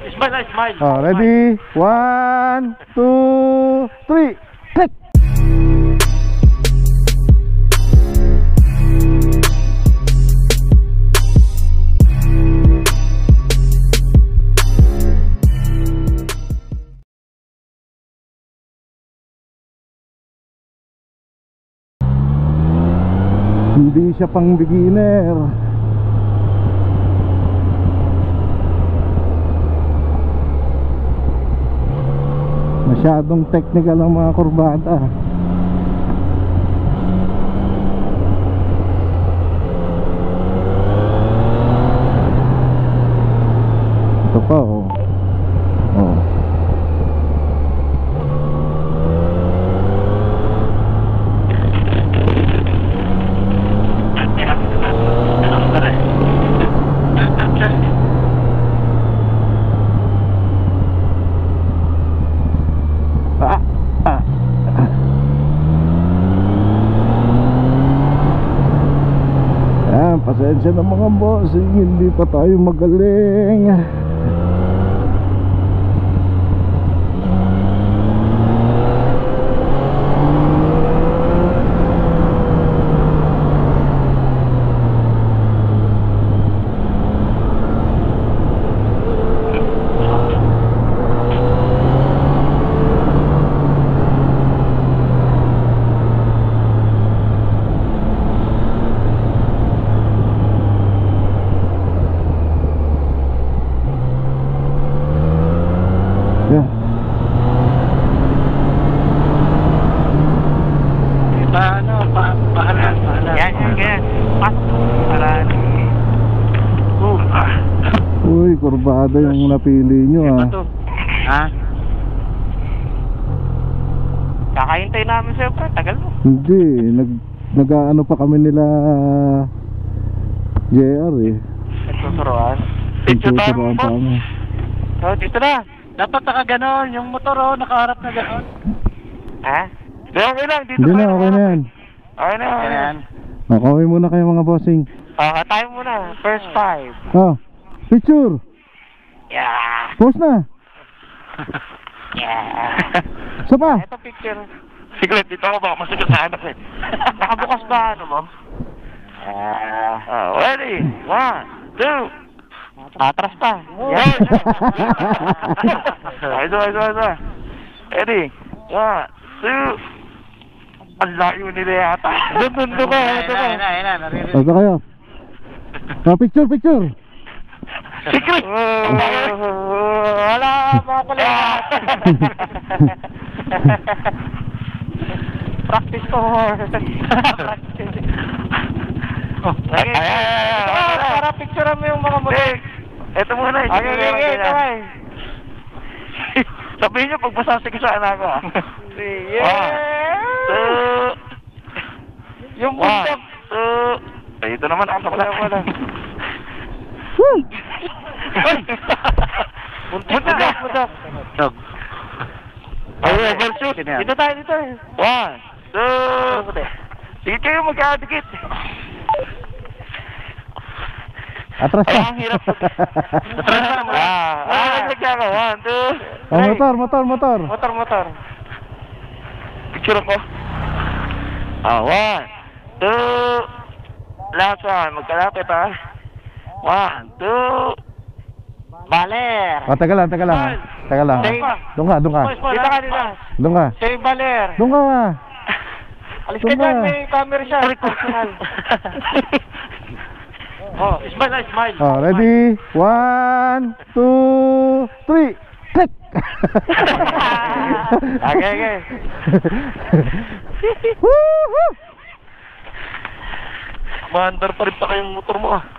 Smile, smile. Oh, ready? 1, 2, 3, click! Hindi siya pang beginner. Masyadong technical ang mga kurbada. Ito pa oh. Oh. Pasensya na mga bossing, hindi pa tayo magaling. Uy, kurbada yung napili nyo ah. Ha? Kakahintay namin sa'yo, pre. Tagal mo. Hindi, nag-ano pa kami nila JR eh. Nagsusuruan. Nagsusuruan pa kami. So, dito na. Dapat nakaganon. Yung motor oh, nakaharap na ganon. Ha? Hindi, okay lang. Dito Hindi na, okay na yan. Okay na, okay na yan. Okay muna kayo mga bossing. Tayo muna. First 5. Oh, picture. Yeah. Post na. Yeah. Isa pa. Ito picture. Secret, dito ako baka masugot sa anak eh. Nakabukas ba ano mo? Ready? 1, 2. Atras pa. Yeah. Ito. Ready? 1, 2. Ang layo nila yata. Doon ka. Ito kayo. Oh, picture. Secret! Wala mga pala. Practice ko more. Practice. Para picturean mo yung mga motor. Ito muna. Okay. Sabihin nyo pag masasig sa anak ko. Sige. 1, 2. Yung bundok. 2. Ito naman ako sa wala. Muntak. Dog. Overshoot. Dito tayo. 1, 2. Sige kayo magkadikit. Atras pa. Ang hirap. Atras pa. Nagkaka. 1, 2. Motor. Picture ako. 1, 2. Last one. Magkalapit ha. 1, 2. Baler. Oh, teka lang. Doon ka. Dito ka. Doon ka. Say Baler. Doon ka. Alis ka dyan, may camera siya. Oh, smile. Oh, ready? 1, 2, 3, click! Okay. Woohoo! Maandar pa rin pa kayong motor mo ah.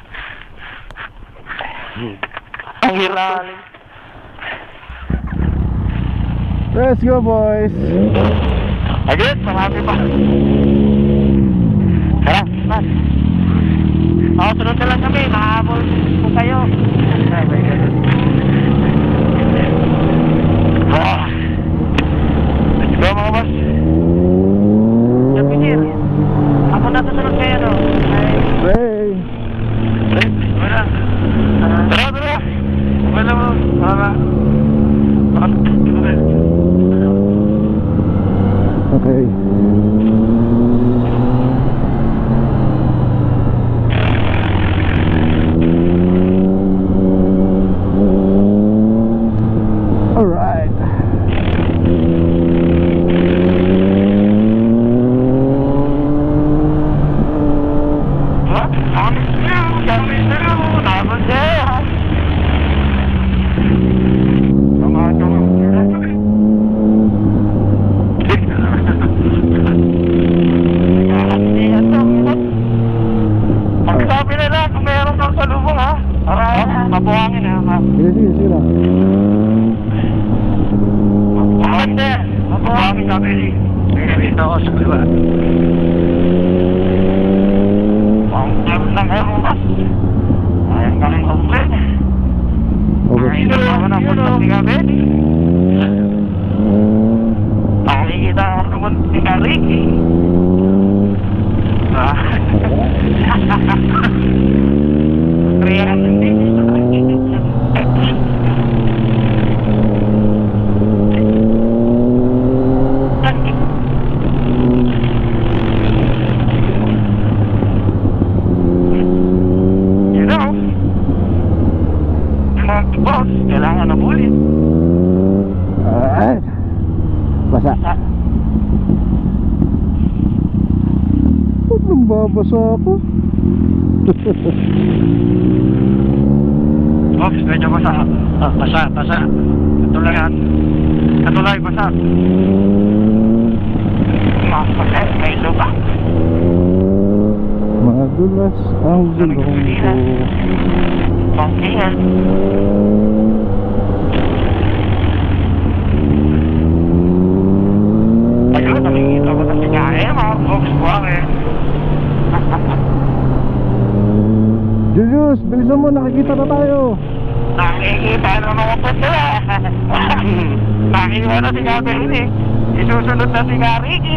Ang hirap. Let's go boys. Agad, marami pa. Tara, man. Sunod na lang kami, nakahabol po kayo. Let's go mga boss. Kapinir, ako natusunod kayo no? Ray. Wala. Tara. Wala mo. Okay. Alright. Pagsabi nila kung meron kang salubong ha. Para mabuhangin ha. Sige, sige, sige lang. Hindi. Mabuhangin sabi ni. Dito ako sa kaliwa. Ang sarap ng ewan. Ayang galing kumplin. Okay. Ay, naman ang punta si Gabedi. Nakikita ako naman si Ricky. Kaya hindi. You know, mga boss, kailangan na ulit. Alright. Basa. Ba't nang babasa ako? Oops, medyo basa. Basa. Katulad yan. Katulad, basa. Makapalit, may lupa. Madulas ang gulong ko. Pangkihan. Ayun, nakikita ko na siya mga folks buwang eh. Julius, bilisan mo, nakikita na tayo. Nakikita na mga puto eh. Nakikita na si Gabriel eh. Isusunod na si Ricky.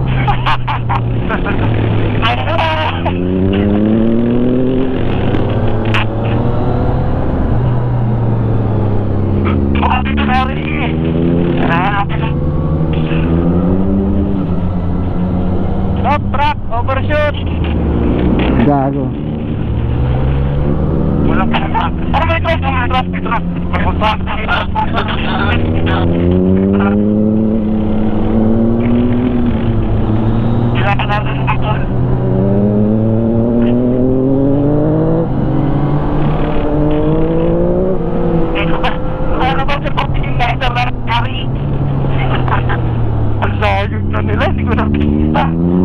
Stop truck, overshoot. Gago. Walang truck. Ano may truck? May truck. Kailangan natin ako. Ano ba sa pagkikita na kari? Ang sayang na nila, hindi ko nakikita.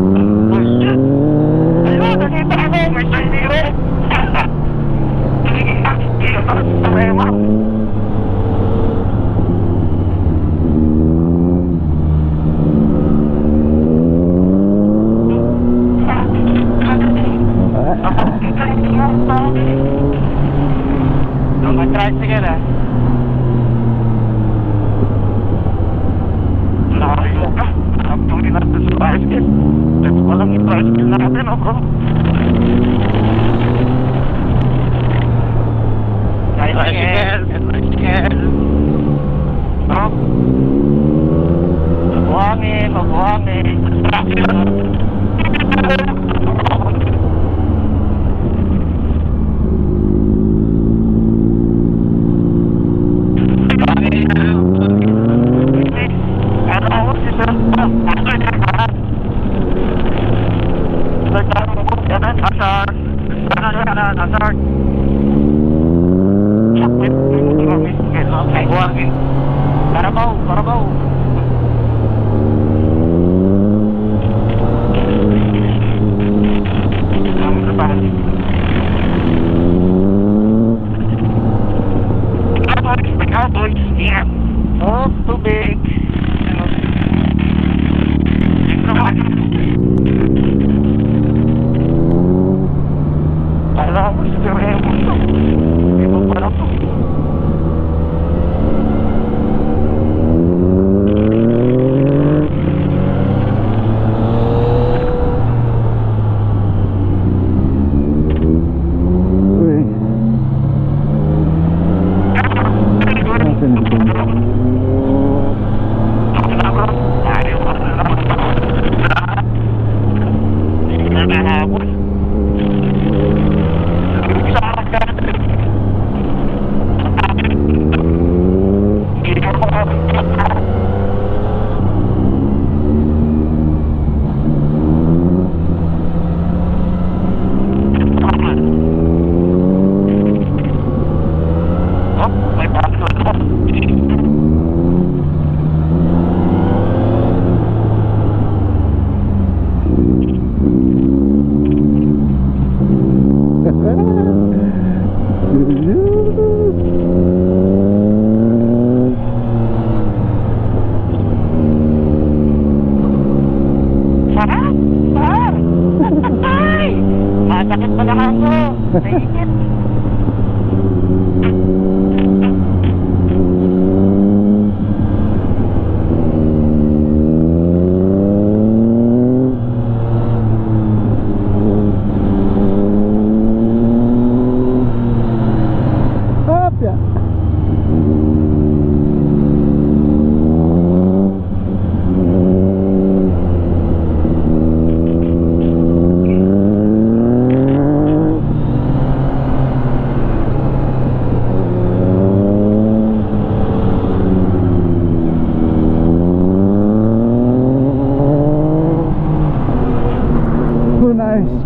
Ayun, nakita ako, may sandiro. Problema. Mag-tricycle ah. Layo ka. Abdulin natin sa tricycle. Let's palang i-tricycle natin oh bro. Tricycle. Bro. Mabuhangin. Asar. Karabaw. Cowboys, yeah. Oh, tubig. Alam mo, siguro mo ito. Iba pa na ito.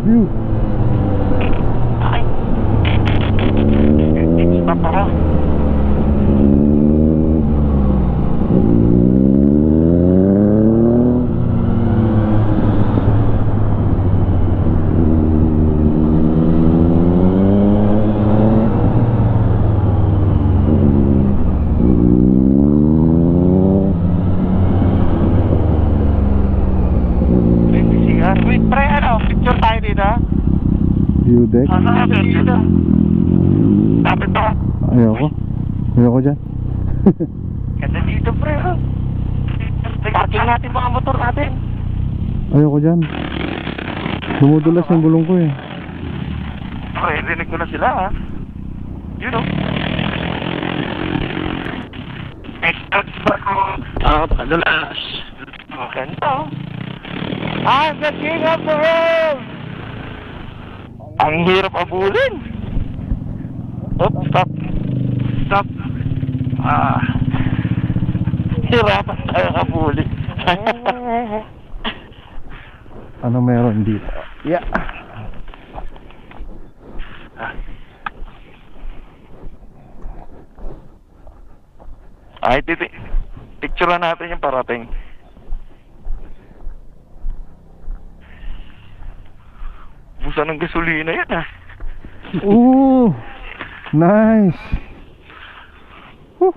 view. Ay. Stop ako. Wait, pre, ano? Picture tayo dito? View deck. Ano natin dito? Dapat to. Ayoko. Ayoko dyan. Ganda dito, pre. Parking natin mga motor natin. Ayoko dyan. Dumudulas yung gulong ko eh. Okay, rinig ko na sila, ha? You know. Padulas. Ganda, oh. I'm the king of the road! Ang hirap abulin. Oops, stop. Stop. Hirapan tayo abulin. Ano meron dito? Yeah. Ay, picture natin yung parating. Busan ng gasolina yan, ha? Ooh, nice. Whew.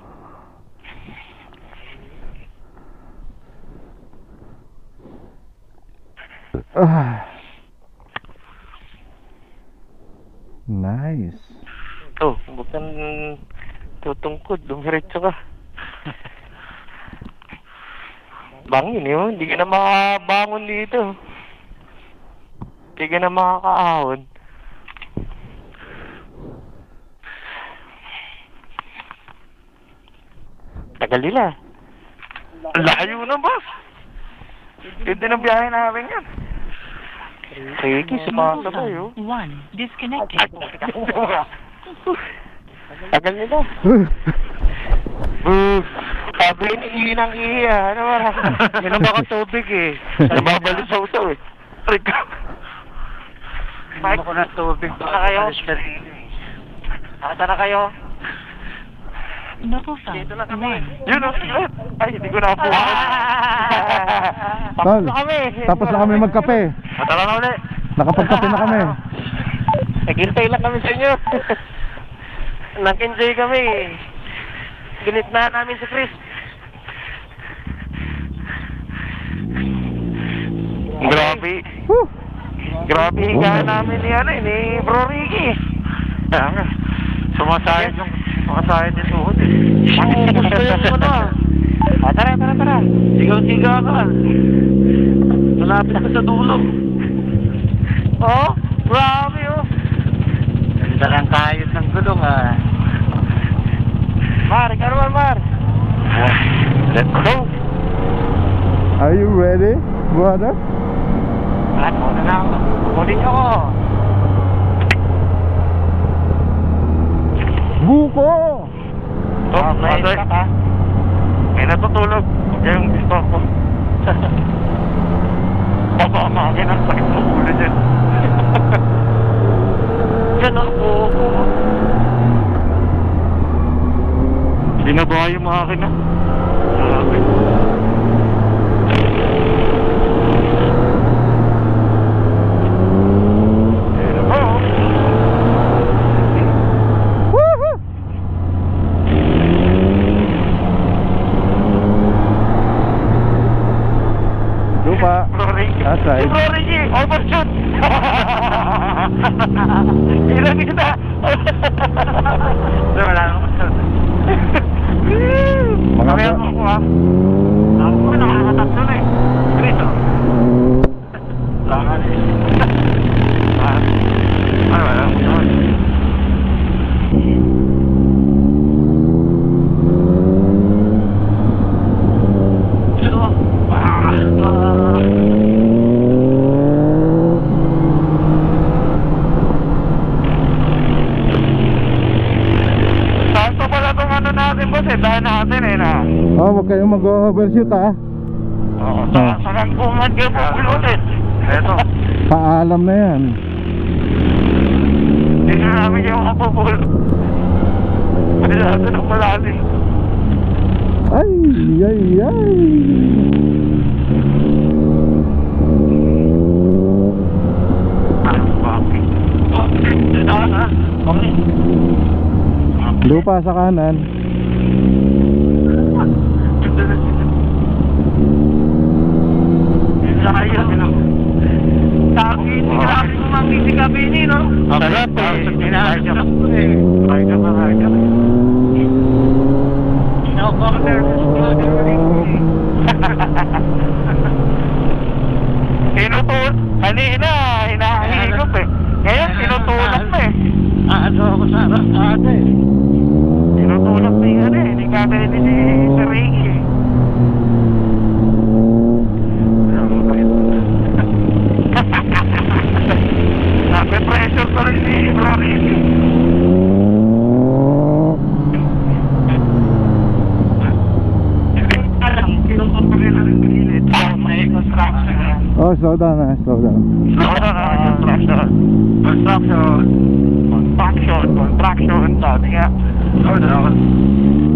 Nice. Oh, huwag kang tutungkod, dumiretso ka. Bangin yun, hindi ka na makabangon dito. Hindi ka na makakaahon. Tagal nila. Layo na, boss. Hindi na biyahe namin yan. Sige, sumasabay, oh. One disconnected. Tagal nila. Sabi ni ng iya. Ano ba? Yan ang baka tubig eh. Nababalik sa usaw eh. Rico. Mike, ako na tubig. Saan kayo? Saan na kayo? Dito na kami. Yun o, sigat. Ay, hindi ko na po. Tol, tapos na kami magkape. Matala na ulit. Nakapagkape na kami. Naghintay lang kami sa inyo. Nag-enjoy kami. Ginitna namin si Chris. Grabe. Whew. Grabe higa namin ni Bro Ricky. Sumasayad yung tuhod eh. Gusto yung ano. Tara. Sigaw-siga ka. Malapit ka sa dulo. Oh, grabe oh. Ganda lang tayo ng gulong ah. Mar, ikaw naman Mar. Let's go. Are you ready, brother? Lahat mo na lang. Kunin nyo ko. Buko! May isak ha. May natutulog. Yung gusto ko. Papamagin ang sakit ng ulo dyan. Yan ako. Binabaha yung makina. Grabe. Lupa. Aside. Bro Ricky, overshoot. Ilan kita. Wala nang overshoot. Mga Kaya ba- mo ha. Ako ko nakakatatlo na eh. Grito. Langan eh. Wala. Sakto pala itong ano natin boss eh, dahil natin eh na. Oh, huwag kayong mag-overshoot ah. Oo, sa Cancun kayo pupulutin. Eto. Paalam na yan. Hindi na namin yung kapupul. Hindi natin ang malalim. Ay, ay, ay. Okay. Lupa sa kanan. Grabe mo mang bisikabini, no? Sarap eh. Hinahanap ko eh. Ride ka. No-corner. Kanina, hinahihigop eh. Ngayon, tinutulak na eh. Ano ako sa ate eh. Tinutulak na yun eh. Hindi kagaya ni Sir Ricky eh. Nape-pressure pa rin si Bro Ricky. Alam, kinukontra nila rin pilit. May construction na. Oh, slow down na, slow down. Construction. Sabi nga.